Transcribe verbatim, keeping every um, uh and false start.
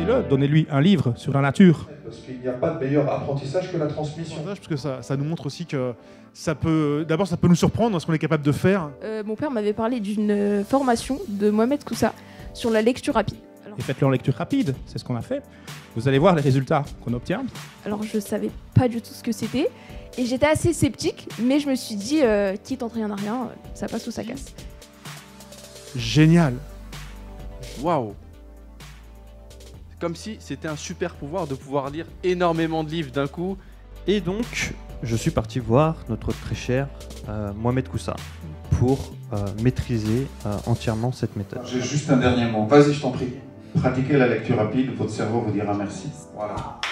Transmettez-le, donnez-lui un livre sur la nature. Parce qu'il n'y a pas de meilleur apprentissage que la transmission. Parce que ça, ça nous montre aussi que ça peut, d'abord, ça peut nous surprendre ce qu'on est capable de faire. Euh, mon père m'avait parlé d'une formation de Mohamed Koussa sur la lecture rapide. Alors, Et faites-le en lecture rapide, c'est ce qu'on a fait. Vous allez voir les résultats qu'on obtient. alors je savais pas du tout ce que c'était et j'étais assez sceptique, mais je me suis dit, euh, qui tente rien à rien, ça passe ou ça casse. Génial. Waouh! C'est comme si c'était un super pouvoir de pouvoir lire énormément de livres d'un coup. Et donc, je suis parti voir notre très cher euh, Mohamed Koussa pour euh, maîtriser euh, entièrement cette méthode. J'ai juste un dernier mot. Vas-y, je t'en prie. Pratiquez la lecture rapide, votre cerveau vous dira merci. Voilà.